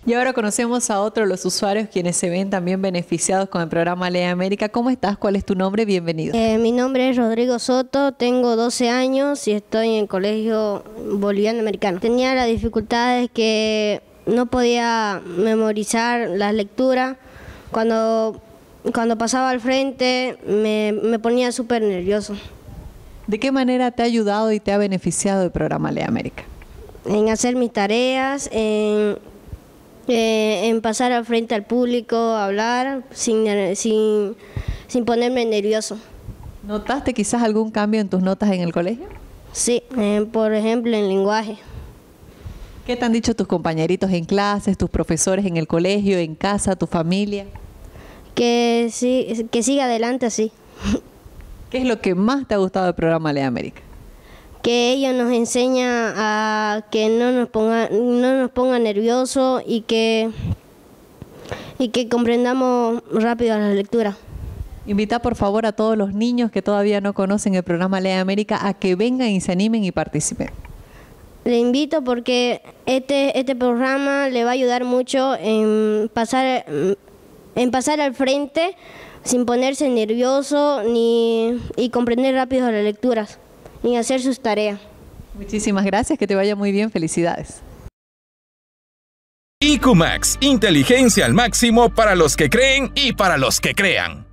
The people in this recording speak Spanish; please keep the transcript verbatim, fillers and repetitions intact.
Y ahora conocemos a otro de los usuarios quienes se ven también beneficiados con el programa Lee América. ¿Cómo estás? ¿Cuál es tu nombre? Bienvenido. Eh, mi nombre es Rodrigo Soto, tengo doce años y estoy en el Colegio Boliviano Americano. Tenía las dificultades que no podía memorizar las lecturas. Cuando, cuando pasaba al frente me, me ponía súper nervioso. ¿De qué manera te ha ayudado y te ha beneficiado el programa Lee América? En hacer mis tareas, en... Eh, en pasar al frente al público, hablar sin, sin, sin ponerme nervioso. ¿Notaste quizás algún cambio en tus notas en el colegio? Sí, eh, por ejemplo en lenguaje. ¿Qué te han dicho tus compañeritos en clases, tus profesores en el colegio, en casa, tu familia? Que, sí, que siga adelante así. ¿Qué es lo que más te ha gustado del programa Lee América? Que ellos nos enseñan a que no nos ponga, no nos ponga nerviosos y que, y que comprendamos rápido la lectura. Invita por favor a todos los niños que todavía no conocen el programa Lee América a que vengan y se animen y participen. Le invito porque este, este programa le va a ayudar mucho en pasar, en pasar al frente sin ponerse nervioso ni, y comprender rápido las lecturas y hacer sus tareas. Muchísimas gracias, que te vaya muy bien, felicidades. I Q Max, inteligencia al máximo para los que creen y para los que crean.